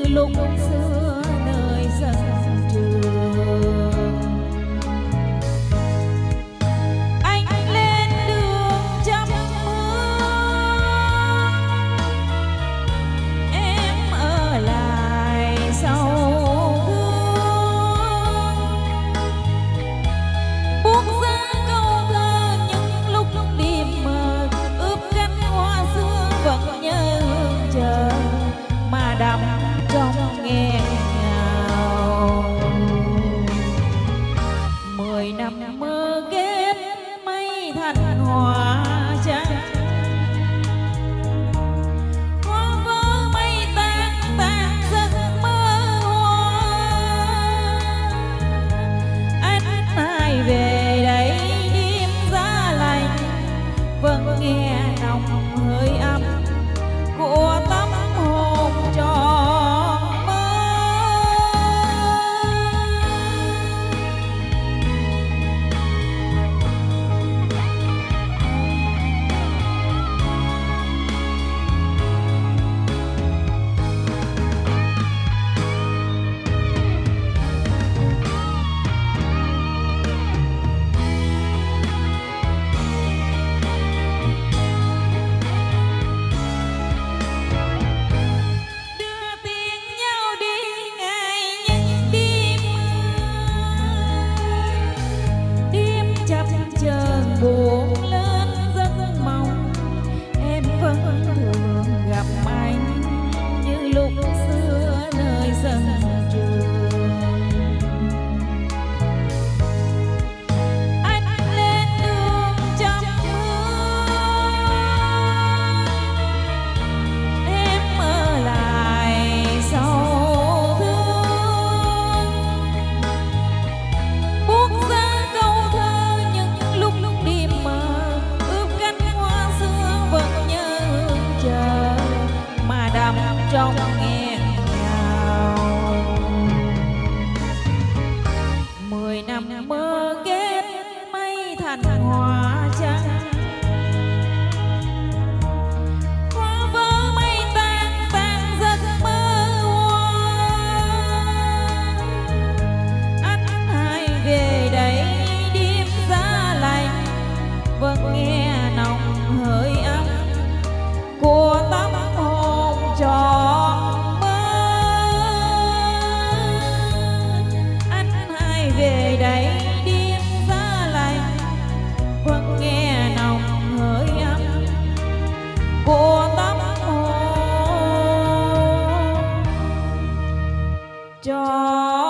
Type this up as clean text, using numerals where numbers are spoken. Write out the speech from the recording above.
lúc xưa nơi sân trường. Anh lên đường trăm mưa, em ở lại sau thương. Buông ra câu thơ những lúc đêm mờ, ướp cánh hoa xưa vẫn nhớ hương chờ mà đắm trong nghẹn ngào. 10 năm mơ ghét mây thành hoa trắng, hoa vỡ mây tan tan giấc mơ hoa. Anh ai về đây đêm giá lạnh, vẫn nghe nồng hơi ấm của tấm hồn tròn mơ. Buồn lên giấc mong em vẫn thường gặp anh như lúc xưa nơi sân trường. Anh lên đường trăm mưa, em ở lại sau thương. Buông ra câu thơ những lúc đêm mơ, ướp cánh hoa xưa vẫn nhớ hương chờ mà đắm trong nghẹn ngào. 10 năm mơ ghét mây thành hoa trắng, hoa vỡ mây tan tan giấc mơ hoa. Anh hãy về đây đêm giá lạnh, vẫn nghe nồng hơi ấm của tấm hồn tròn mơ. Anh hãy về đây đêm giá lạnh, vẫn nghe nồng hơi ấm của tấm hồn tròn